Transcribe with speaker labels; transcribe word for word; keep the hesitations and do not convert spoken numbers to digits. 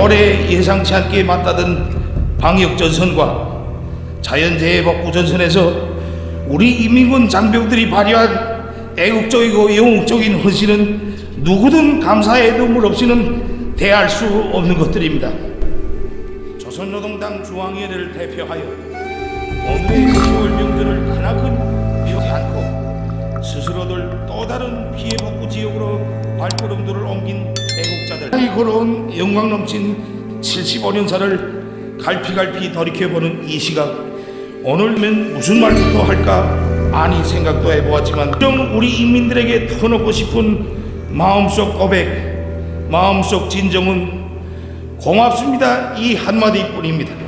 Speaker 1: 올해 예상치 않게 맞닿은 방역전선과 자연재해 복구전선에서 우리 인민군 장병들이 발휘한 애국적이고 영웅적인 헌신은 누구든 감사의 눈물 없이는 대할 수 없는 것들입니다. 조선노동당 중앙위원회를 대표하여 오늘의 시월 명절을 크나큰 펴지 않고 스스로들 또 다른 피해 복구 지역으로 발걸음들을 옮긴 애국자들, 이 걸어온 영광 넘친 칠십오 년사를 갈피갈피 돌이켜보는 이 시각, 오늘면 무슨 말부터 할까 많이 생각도 해보았지만 좀 우리 인민들에게 터놓고 싶은 마음속 고백, 마음속 진정은 고맙습니다 이 한마디뿐입니다.